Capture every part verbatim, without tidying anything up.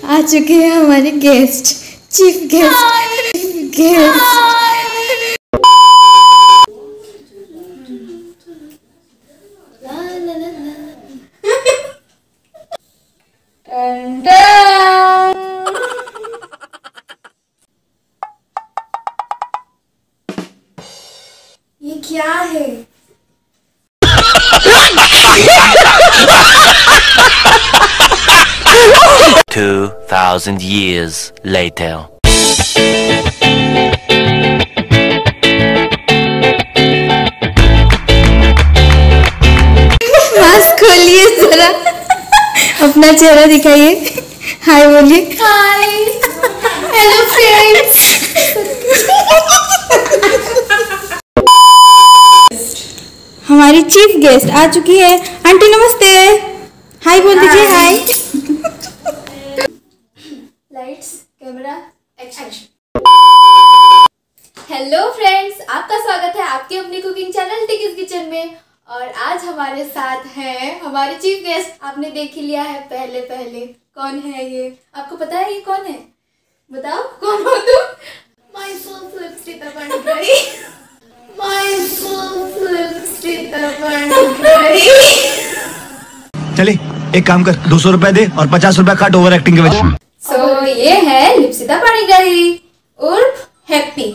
आ चुके हैं हमारे गेस्ट, चीफ गेस्ट गेस्ट ये क्या है? Two thousand years later. Mask खोलिए जरा, अपना चेहरा दिखाइए, हाय बोलिए। Hi, hello friends. हमारी चीफ गेस्ट आ चुकी है। आंटी नमस्ते, हाय बोल दीजिए। Hi. Lights, camera, action. Hello friends, आपका स्वागत है आपके अपने कुकिंग चैनल टिकीज किचन में। और आज हमारे साथ हैं हमारे चीफ गेस्ट। आपने देख ही लिया है पहले पहले कौन है ये, आपको पता है ये कौन है? बताओ कौन हो तुम? माय सेल्फ लिपस्टिक अपनी माय सेल्फ लिपस्टिक अपनी। चले एक काम कर, दो सौ रुपए दे और पचास रुपए काट ओवर एक्टिंग के वजह। सो so, ये है लिप्सिता पाणिग्राही उर्फ हैप्पी।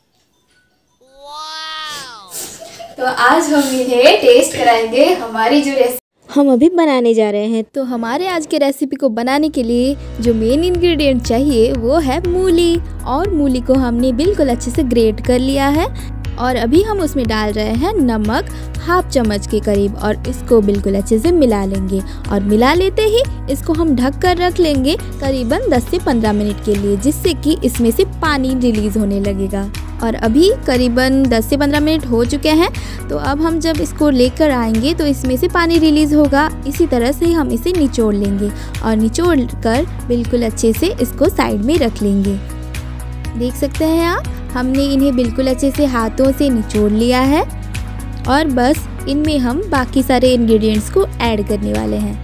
तो आज हम इन्हें टेस्ट कराएंगे हमारी जो रेसिपी हम अभी बनाने जा रहे हैं। तो हमारे आज के रेसिपी को बनाने के लिए जो मेन इंग्रेडिएंट चाहिए वो है मूली। और मूली को हमने बिल्कुल अच्छे से ग्रेट कर लिया है और अभी हम उसमें डाल रहे हैं नमक हाफ चम्मच के करीब और इसको बिल्कुल अच्छे से मिला लेंगे। और मिला लेते ही इसको हम ढक कर रख लेंगे करीबन दस से पंद्रह मिनट के लिए, जिससे कि इसमें से पानी रिलीज़ होने लगेगा। और अभी करीबन दस से पंद्रह मिनट हो चुके हैं। तो अब हम जब इसको लेकर आएंगे तो इसमें से पानी रिलीज़ होगा। इसी तरह से हम इसे निचोड़ लेंगे और निचोड़ कर बिल्कुल अच्छे से इसको साइड में रख लेंगे। देख सकते हैं आप, हमने इन्हें बिल्कुल अच्छे से हाथों से निचोड़ लिया है और बस इनमें हम बाकी सारे इंग्रेडिएंट्स को ऐड करने वाले हैं।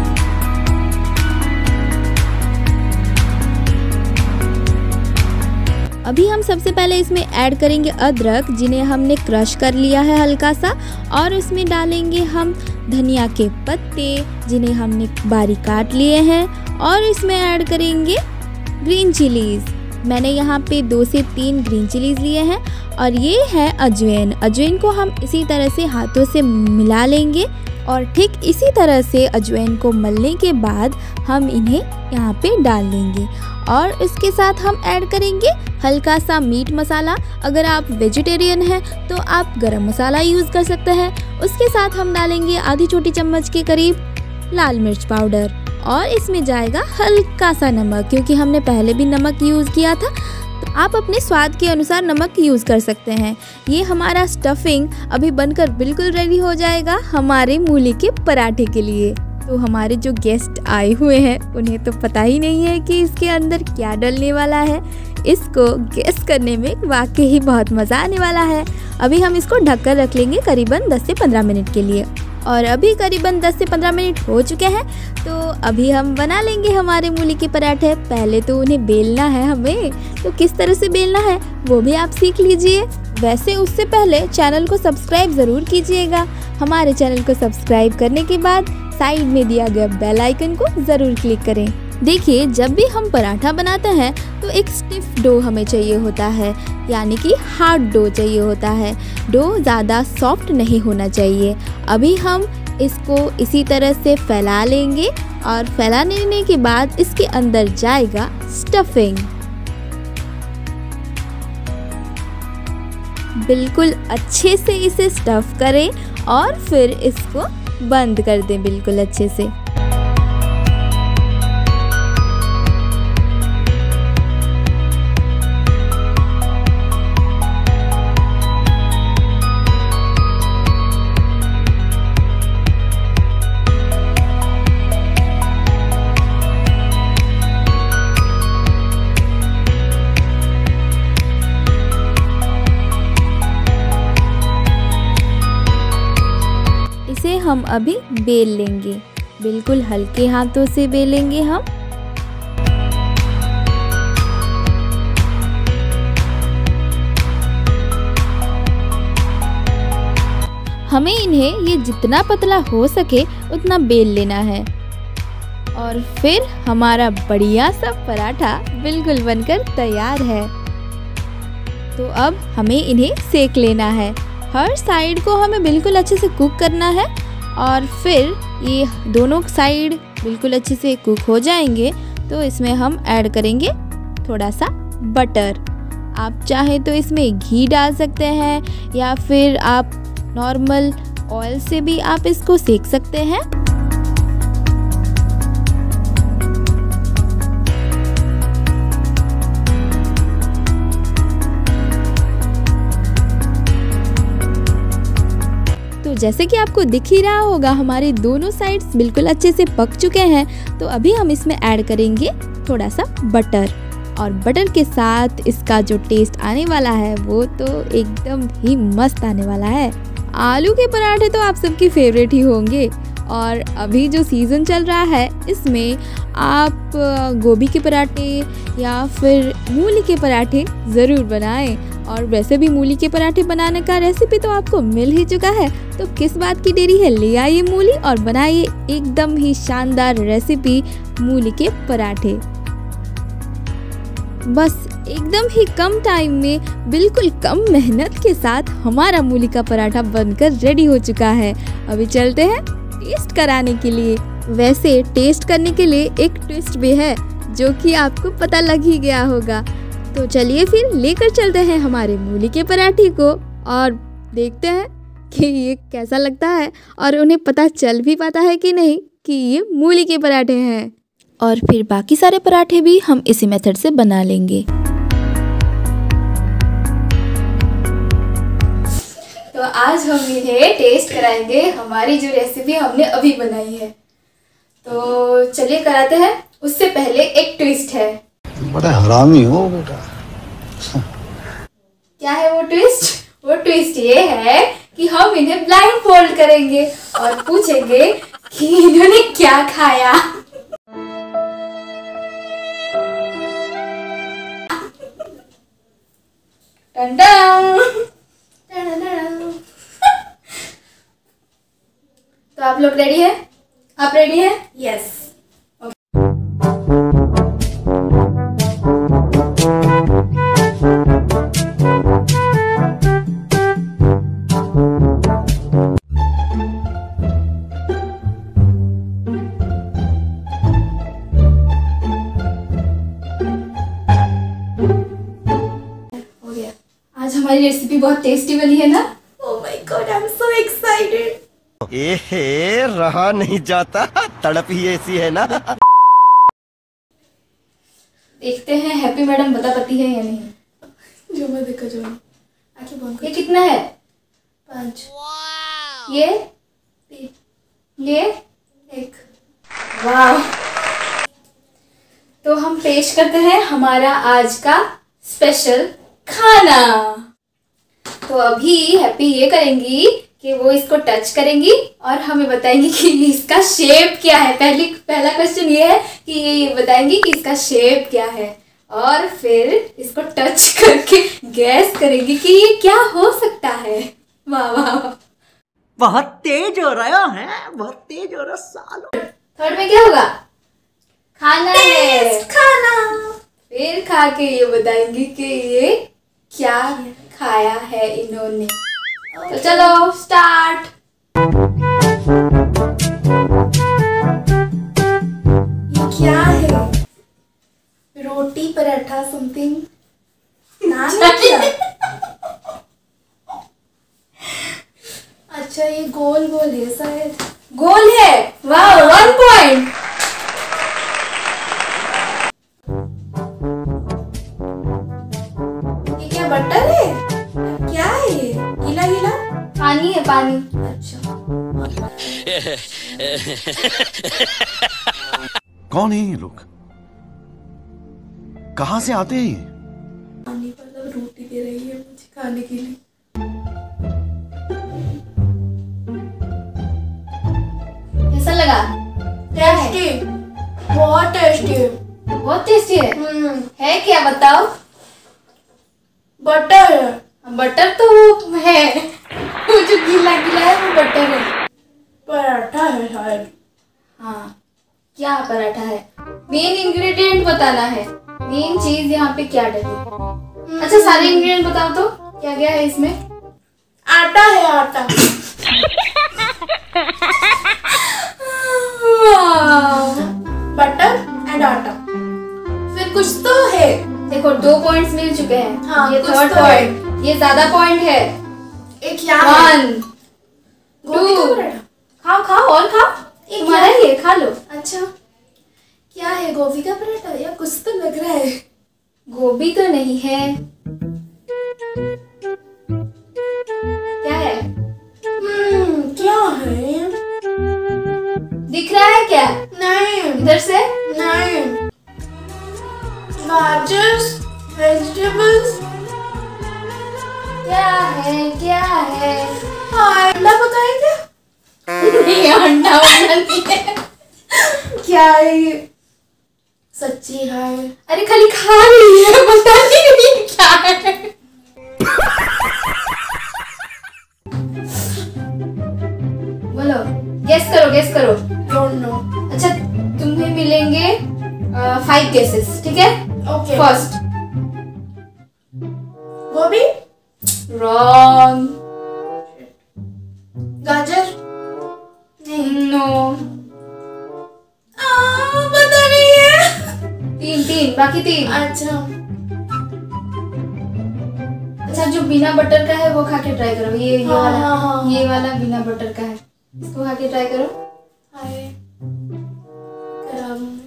अभी हम सबसे पहले इसमें ऐड करेंगे अदरक, जिन्हें हमने क्रश कर लिया है हल्का सा। और इसमें डालेंगे हम धनिया के पत्ते, जिन्हें हमने बारीक काट लिए हैं। और इसमें ऐड करेंगे ग्रीन चिलीज़, मैंने यहाँ पे दो से तीन ग्रीन चिलीज़ लिए हैं। और ये है अजवाइन। अजवाइन को हम इसी तरह से हाथों से मिला लेंगे और ठीक इसी तरह से अजवाइन को मलने के बाद हम इन्हें यहाँ पे डाल देंगे। और इसके साथ हम ऐड करेंगे हल्का सा मीट मसाला। अगर आप वेजिटेरियन हैं तो आप गरम मसाला यूज़ कर सकते हैं। उसके साथ हम डालेंगे आधी छोटी चम्मच के करीब लाल मिर्च पाउडर। और इसमें जाएगा हल्का सा नमक, क्योंकि हमने पहले भी नमक यूज़ किया था। तो आप अपने स्वाद के अनुसार नमक यूज़ कर सकते हैं। ये हमारा स्टफिंग अभी बनकर बिल्कुल रेडी हो जाएगा हमारे मूली के पराठे के लिए। तो हमारे जो गेस्ट आए हुए हैं उन्हें तो पता ही नहीं है कि इसके अंदर क्या डलने वाला है। इसको गेस करने में वाकई ही बहुत मज़ा आने वाला है। अभी हम इसको ढककर रख लेंगे करीबन दस से पंद्रह मिनट के लिए। और अभी करीबन दस से पंद्रह मिनट हो चुके हैं। तो अभी हम बना लेंगे हमारे मूली के पराठे। पहले तो उन्हें बेलना है हमें, तो किस तरह से बेलना है वो भी आप सीख लीजिए। वैसे उससे पहले चैनल को सब्सक्राइब ज़रूर कीजिएगा। हमारे चैनल को सब्सक्राइब करने के बाद साइड में दिया गया बेल आइकन को ज़रूर क्लिक करें। देखिए, जब भी हम पराठा बनाते हैं तो एक स्टिफ डो हमें चाहिए होता है, यानी कि हार्ड डो चाहिए होता है। डो ज़्यादा सॉफ्ट नहीं होना चाहिए। अभी हम इसको इसी तरह से फैला लेंगे और फैला लेने के बाद इसके अंदर जाएगा स्टफिंग। बिल्कुल अच्छे से इसे स्टफ करें और फिर इसको बंद कर दें बिल्कुल अच्छे से। हम अभी बेल लेंगे, बिल्कुल हल्के हाथों से बेलेंगे हम। हमें इन्हें ये जितना पतला हो सके उतना बेल लेना है और फिर हमारा बढ़िया सा पराठा बिल्कुल बनकर तैयार है। तो अब हमें इन्हें सेक लेना है। हर साइड को हमें बिल्कुल अच्छे से कुक करना है और फिर ये दोनों साइड बिल्कुल अच्छे से कुक हो जाएंगे तो इसमें हम ऐड करेंगे थोड़ा सा बटर। आप चाहें तो इसमें घी डाल सकते हैं या फिर आप नॉर्मल ऑयल से भी आप इसको सेक सकते हैं। तो जैसे कि आपको दिख ही रहा होगा हमारे दोनों साइड्स बिल्कुल अच्छे से पक चुके हैं। तो अभी हम इसमें ऐड करेंगे थोड़ा सा बटर और बटर के साथ इसका जो टेस्ट आने वाला है वो तो एकदम ही मस्त आने वाला है। आलू के पराठे तो आप सबकी फेवरेट ही होंगे और अभी जो सीज़न चल रहा है इसमें आप गोभी के पराठे या फिर मूली के पराठे ज़रूर बनाएं। और वैसे भी मूली के पराठे बनाने का रेसिपी तो आपको मिल ही चुका है, तो किस बात की देरी है, ले आइए मूली और बनाइए एकदम ही शानदार रेसिपी मूली के पराठे। बस एकदम ही कम टाइम में बिल्कुल कम मेहनत के साथ हमारा मूली का पराठा बनकर रेडी हो चुका है। अभी चलते हैं टेस्ट कराने के लिए। वैसे टेस्ट करने के लिए एक ट्विस्ट भी है जो कि आपको पता लग ही गया होगा। तो चलिए फिर लेकर चलते हैं हमारे मूली के पराठे को और देखते हैं कि ये कैसा लगता है और उन्हें पता चल भी पाता है कि नहीं कि ये मूली के पराठे हैं। और फिर बाकी सारे पराठे भी हम इसी मेथड से बना लेंगे। तो आज हम इन्हें टेस्ट कराएंगे हमारी जो रेसिपी हमने अभी बनाई है। तो चलिए कराते हैं। उससे पहले एक ट्विस्ट है। बड़ा हरामी हो बेटा। क्या है वो ट्विस्ट? वो ट्विस्ट ये है कि हम इन्हें ब्लाइंड फोल्ड करेंगे और पूछेंगे कि इन्होंने क्या खाया। टन टन। तो आप लोग रेडी हैं? आप रेडी हैं? यस। आज हमारी रेसिपी बहुत टेस्टी बनी है ना? Oh my god, I am so excited. एहे, रहा नहीं जाता, तड़प ही ऐसी है ना। देखते हैं हैप्पी मैडम बता पाती है या नहीं। जो मैं देखा जो आंखें बंद कर। ये कितना है? पाँच। ये तीन, ये एक। वाह। तो हम पेश करते हैं हमारा आज का स्पेशल खाना। तो अभी हैप्पी ये करेंगी कि वो इसको टच करेंगी और हमें बताएंगी कि इसका शेप क्या है। पहली पहला क्वेश्चन ये है कि ये ये बताएंगी कि इसका शेप क्या है और फिर इसको टच करके गैस करेंगी कि ये क्या हो सकता है। वाह वाह वाह, बहुत तेज हो रहा है, बहुत तेज हो रहा सालो। थर्ड में क्या होगा? खाना है, खाना। फिर खा के ये बताएंगी कि ये क्या खाया है इन्होंने। तो चलो स्टार्ट। ये क्या है? रोटी पराठा समथिंग नाम है क्या? अच्छा ये गोल गोल है शायद। गोल है। वाह, वन पॉइंट। ये क्या बटर है? क्या है ये? गीला गीला पानी है, पानी। अच्छा कौन है ये लोग? कहाँ से आते हैं? पानी मतलब रोटी दे रही है मुझे खाने के लिए। कैसा लगा? टेस्टी, बहुत टेस्टी, बहुत टेस्टी है। है क्या बताओ? बटर। बटर तो है। वो जो गीला गीला है वो बटर है। पराठा है शायद। हाँ, क्या पराठा है? मेन इंग्रेडिएंट बताना है, मेन चीज यहाँ पे क्या डली। अच्छा सारे इंग्रेडिएंट बताओ तो क्या क्या है इसमें? आटा है, आटा। बटर एंड आटा। फिर कुछ तो है। देखो दो पॉइंट्स मिल चुके हैं। हाँ, ये कुछ थर्ड तो पॉइंट, ये ज्यादा पॉइंट है। एक क्या है? वन गोभी का पराठा। खाओ खाओ और खाओ, एक तुम्हारा क्या? ये खा लो। अच्छा क्या है? गोभी का पराठा या कुछ तो लग रहा है। गोभी तो नहीं है, क्या है? हम्म क्या है? दिख रहा है क्या नहीं, इधर से? नहीं। गाजर्स, वेजिटेबल्स। क्या है क्या है? अंडा पकाया क्या? नहीं अंडा वंडा नहीं है। क्या है ये? सच्ची है? अरे खाली खा रही है, पता नहीं क्या है। बोलो, गेस करो गेस करो। Don't know. अच्छा तुम्हें मिलेंगे फाइव गेसेस, ठीक है? ओके। फर्स्ट गोभी, रॉन्ग। गाजर, नो। पता नहीं है। तीन तीन बाकी तीन। अच्छा अच्छा जो बिना बटर का है वो खा के ट्राई करो। ये ये हाँ, वाला हाँ, हाँ। ये वाला बिना बटर का है, इसको खा के ट्राई करो। हाय खराब हूँ।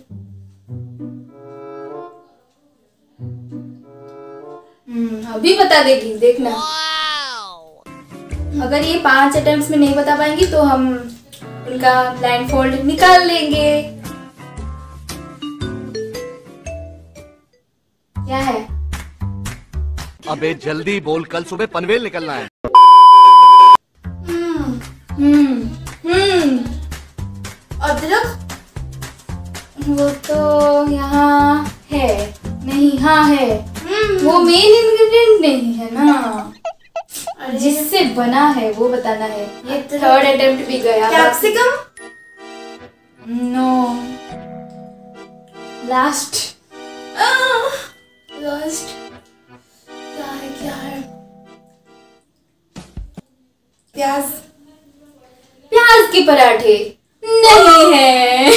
हम्म अभी बता देगी, देखना। अगर ये पांच अटेम्प्ट्स में नहीं बता पाएंगी तो हम उनका ब्लाइंड फोल्ड निकाल लेंगे। क्या है? अबे जल्दी बोल, कल सुबह पनवेल निकलना है। हम्म हम्म हम्म अदरक। वो तो यहाँ है नहीं? हाँ है। हम्म वो मेन इंग्रेडिएंट नहीं है ना, अरे जिससे बना है वो बताना है। ये अदरक। थर्ड अटेम्प्ट भी गया। कैप्सिकम। No, last. लास्ट क्या है? क्या है? प्याज। प्याज के पराठे नहीं है।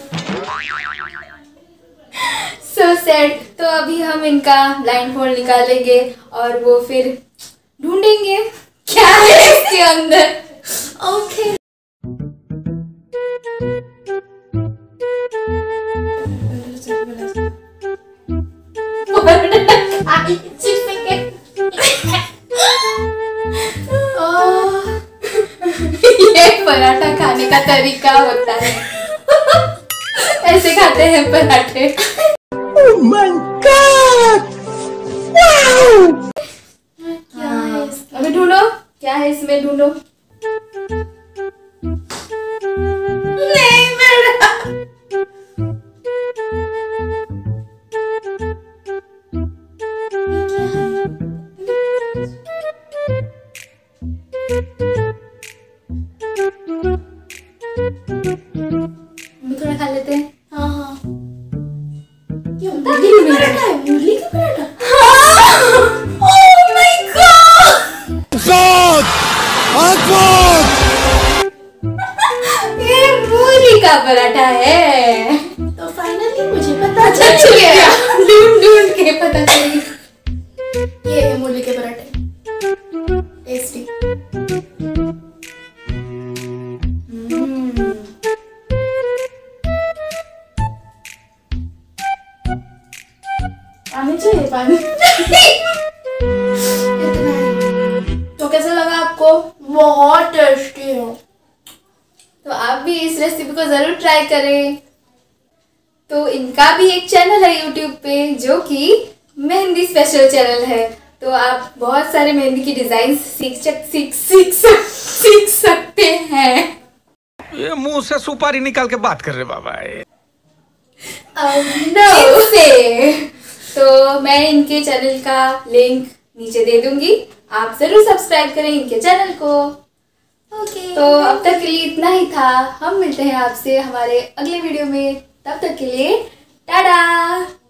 So sad. तो अभी हम इनका ब्लाइंड फोल्ड निकालेंगे और वो फिर ढूंढेंगे क्या है इसके अंदर। ओके। ये पराठा खाने का तरीका होता है, ऐसे खाते हैं पराठे। Oh my God! Wow! क्या है इसका? अभी ढूंढो क्या है इसमें, ढूंढो। नहीं मिल रहा। हम थोड़ा खा लेते हैं। हाँ हाँ। क्या पता मूली नहीं का मिल रहा। पराठा है? मूली का पराठा? Oh my God! ये मूली का पराठा है। तो फाइनली मुझे पता चल चल गया। गया, ढूंढ ढूंढ के पता चल गया। ये है मूली के पराठे। टेस्टी। पानी चाहिए, पानी। इतना ही। तो कैसा लगा आपको? बहुत टेस्टी है। तो आप भी इस रेसिपी को जरूर ट्राई करें। तो इनका भी एक चैनल है यूट्यूब पे जो कि मेहंदी स्पेशल चैनल है। तो आप बहुत सारे मेहंदी की डिजाइन सीख सक सीख सीख सक सीख सकते हैं। ये मुंह से सुपारी निकाल के बात कर रहे बाबा। इनसे तो मैं इनके चैनल का लिंक नीचे दे दूंगी, आप जरूर सब्सक्राइब करें इनके चैनल को। ओके तो अब तक के लिए इतना ही था, हम मिलते हैं आपसे हमारे अगले वीडियो में, तब तक के लिए टाटा।